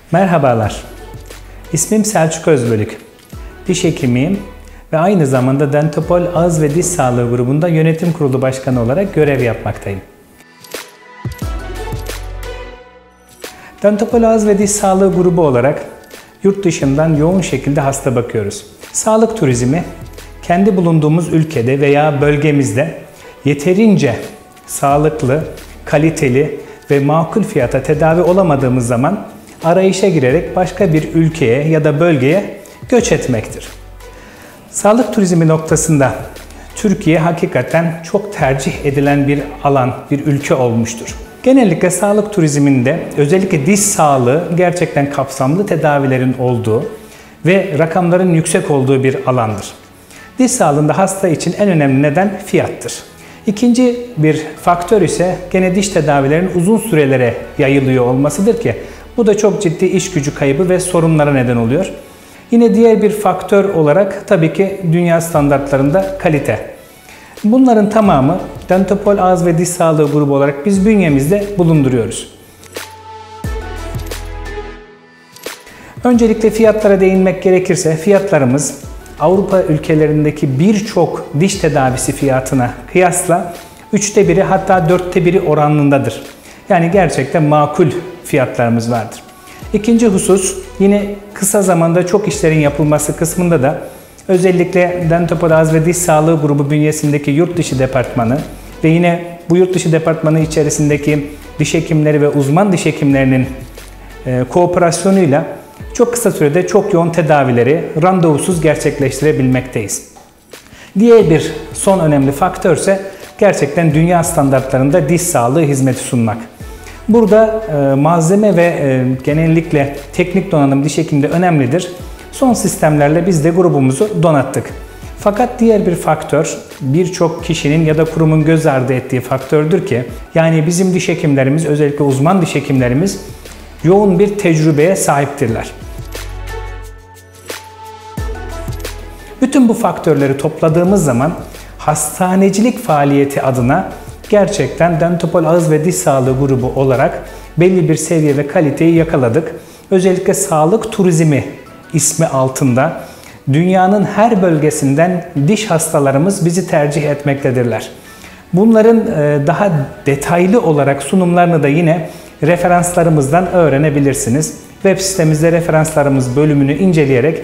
Merhabalar, ismim Selçuk Özbölük. Diş hekimiyim ve aynı zamanda Dentopol Ağız ve Diş Sağlığı grubunda yönetim kurulu başkanı olarak görev yapmaktayım. Dentopol Ağız ve Diş Sağlığı grubu olarak yurt dışından yoğun şekilde hasta bakıyoruz. Sağlık turizmi, kendi bulunduğumuz ülkede veya bölgemizde yeterince sağlıklı, kaliteli ve makul fiyata tedavi olamadığımız zaman arayışa girerek başka bir ülkeye ya da bölgeye göç etmektir. Sağlık turizmi noktasında Türkiye hakikaten çok tercih edilen bir alan, bir ülke olmuştur. Genellikle sağlık turizminde özellikle diş sağlığı gerçekten kapsamlı tedavilerin olduğu ve rakamların yüksek olduğu bir alandır. Diş sağlığında hasta için en önemli neden fiyattır. İkinci bir faktör ise gene diş tedavilerinin uzun sürelere yayılıyor olmasıdır ki bu da çok ciddi iş gücü kaybı ve sorunlara neden oluyor. Yine diğer bir faktör olarak tabii ki dünya standartlarında kalite. Bunların tamamı Dentopol Ağız ve Diş Sağlığı grubu olarak biz bünyemizde bulunduruyoruz. Öncelikle fiyatlara değinmek gerekirse fiyatlarımız Avrupa ülkelerindeki birçok diş tedavisi fiyatına kıyasla 3'te 1'i hatta 4'te 1'i oranındadır. Yani gerçekten makul fiyatlarımız vardır. İkinci husus yine kısa zamanda çok işlerin yapılması kısmında da özellikle Dentopol Ağız ve Diş Sağlığı grubu bünyesindeki yurt dışı departmanı ve yine bu yurt dışı departmanı içerisindeki diş hekimleri ve uzman diş hekimlerinin kooperasyonuyla çok kısa sürede çok yoğun tedavileri randevusuz gerçekleştirebilmekteyiz. Diğer bir son önemli faktör ise gerçekten dünya standartlarında diş sağlığı hizmeti sunmak. Burada malzeme ve genellikle teknik donanım diş hekimliğinde önemlidir. Son sistemlerle biz de grubumuzu donattık. Fakat diğer bir faktör birçok kişinin ya da kurumun göz ardı ettiği faktördür ki yani bizim diş hekimlerimiz özellikle uzman diş hekimlerimiz yoğun bir tecrübeye sahiptirler. Bütün bu faktörleri topladığımız zaman hastanecilik faaliyeti adına gerçekten Dentopol Ağız ve Diş Sağlığı grubu olarak belli bir seviye ve kaliteyi yakaladık. Özellikle sağlık turizmi ismi altında dünyanın her bölgesinden diş hastalarımız bizi tercih etmektedirler. Bunların daha detaylı olarak sunumlarını da yine referanslarımızdan öğrenebilirsiniz. Web sitemizde referanslarımız bölümünü inceleyerek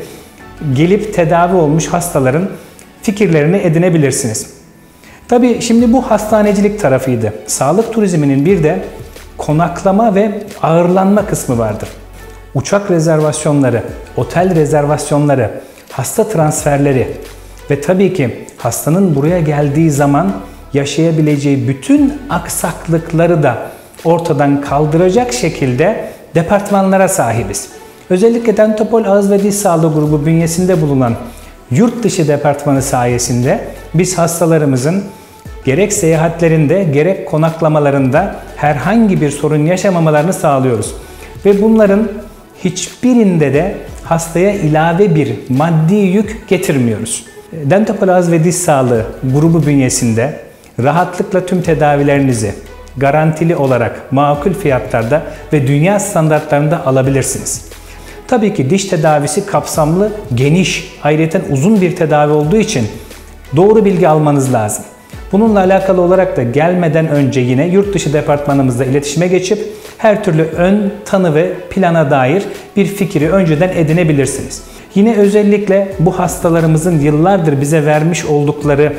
gelip tedavi olmuş hastaların fikirlerini edinebilirsiniz. Tabii şimdi bu hastanecilik tarafıydı. Sağlık turizminin bir de konaklama ve ağırlanma kısmı vardır. Uçak rezervasyonları, otel rezervasyonları, hasta transferleri ve tabii ki hastanın buraya geldiği zaman yaşayabileceği bütün aksaklıkları da ortadan kaldıracak şekilde departmanlara sahibiz. Özellikle Dentopol Ağız ve Diş Sağlığı grubu bünyesinde bulunan yurt dışı departmanı sayesinde biz hastalarımızın gerek seyahatlerinde gerek konaklamalarında herhangi bir sorun yaşamamalarını sağlıyoruz. Ve bunların hiçbirinde de hastaya ilave bir maddi yük getirmiyoruz. Dentopol Ağız ve Diş Sağlığı grubu bünyesinde rahatlıkla tüm tedavilerinizi garantili olarak makul fiyatlarda ve dünya standartlarında alabilirsiniz. Tabii ki diş tedavisi kapsamlı, geniş, ayrıca uzun bir tedavi olduğu için doğru bilgi almanız lazım. Bununla alakalı olarak da gelmeden önce yine yurt dışı departmanımızla iletişime geçip her türlü ön tanı ve plana dair bir fikri önceden edinebilirsiniz. Yine özellikle bu hastalarımızın yıllardır bize vermiş oldukları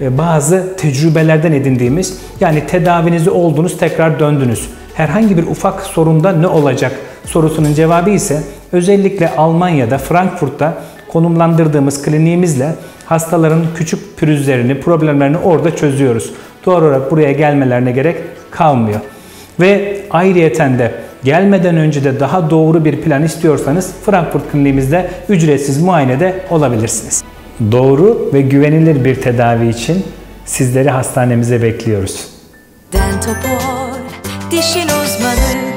bazı tecrübelerden edindiğimiz yani tedavinizi oldunuz tekrar döndünüz. Herhangi bir ufak sorunda ne olacak sorusunun cevabı ise özellikle Almanya'da, Frankfurt'ta konumlandırdığımız kliniğimizle hastaların küçük pürüzlerini, problemlerini orada çözüyoruz. Doğal olarak buraya gelmelerine gerek kalmıyor. Ve ayrıyeten de gelmeden önce de daha doğru bir plan istiyorsanız Frankfurt kliniğimizde ücretsiz muayenede olabilirsiniz. Doğru ve güvenilir bir tedavi için sizleri hastanemize bekliyoruz. Dentopol, dişin uzmanı.